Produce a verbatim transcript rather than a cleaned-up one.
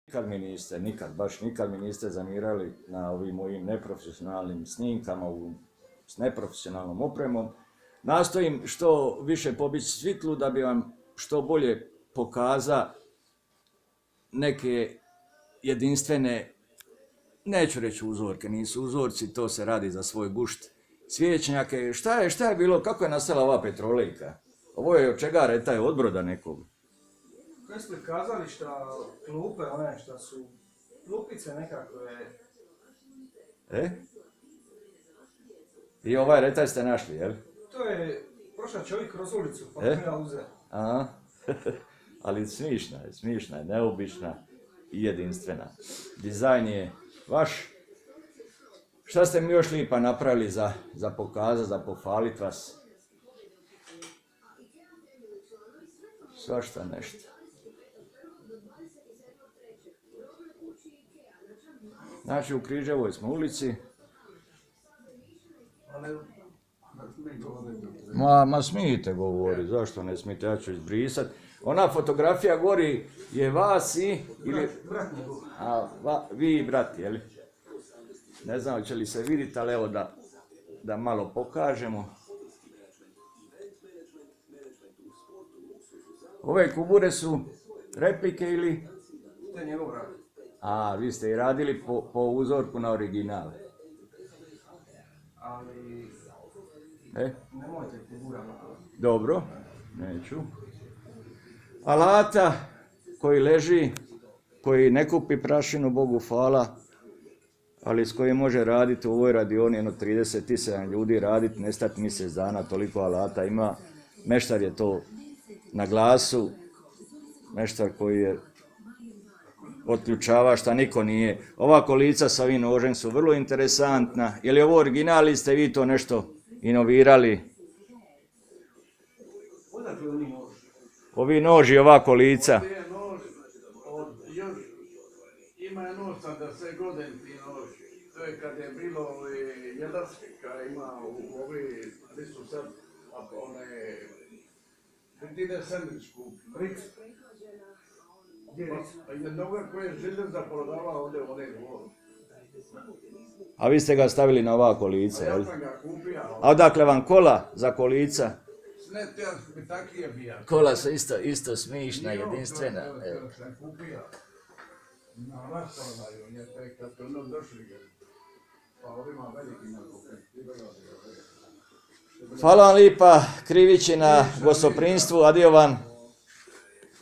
Nikad mi niste, nikad, baš nikad mi niste zamirali na ovim mojim neprofesionalnim snimkama u, s neprofesionalnom opremom. Nastojim što više pobići svitlu da bi vam što bolje pokazao neke jedinstvene, neću reći uzorke, nisu uzorci, to se radi za svoj gušt, svječnjake. Šta je, šta je bilo, kako je nastala ova petrolejka? Ovo je od čega reta je od broda nekog? Kaj ste kazališta, klupe, one šta su klupice nekakve. E? I ovaj retaj ste našli, jel? To je prošao čovjek kroz ulicu, pa E? mi ja uze. Aha. Ali smišna je, smišna je, neobična i jedinstvena. Dizajn je vaš. Šta ste mi još lipa napravili za, za pokazat, za pohvalit vas? Svašta nešto. Znači, u Križevoj smo ulici. Ma, ma smijete govori, zašto ne smijete, ja ću izbrisat. Ona fotografija gori je vas i... Ili, a, va, vi i brat, jeli? Ne znam će li se vidjeti, ali evo da, da malo pokažemo. Ove kubure su replike ili... To je njegov rad. A, vi ste i radili po, po uzorku na original. Ali... E? Nemojte kuburama. Dobro, neću. Alata koji leži, koji ne kupi prašinu, Bogu hvala, ali s kojim može raditi u ovoj radioni jedno trideset sedam ljudi raditi, nestati mjesec dana, toliko alata ima. Meštar je to na glasu, meštar koji je otključava šta niko nije. Ova kolica sa ovim nožem su vrlo interesantna. Je li ovo original ili ste vi to nešto inovirali? Odakle oni nož? Ovi noži i ova kolica. Ovo je nož od još, ima je nož sedamdeset godina ti nož. To je kad je bilo jedarske, kad ima u ovi, gdje su sad, one, gdje ide sandvičku, Ric. Pa jednoga koji je železda prodavao ovdje one dvore. A vi ste ga stavili na ova kolica, Ja jel? sam ga kupio. A odakle vam kola za kolica? Ne, te bi taki je bija. Kola su isto, isto smišna, jedinstvena. Evo. To sam kupio. Na rasprodaju, nje te kad su ono došli. Pa ovima velikima kupio. Hvala vam lipa, Krivići na gostoprinstvu, adio vam.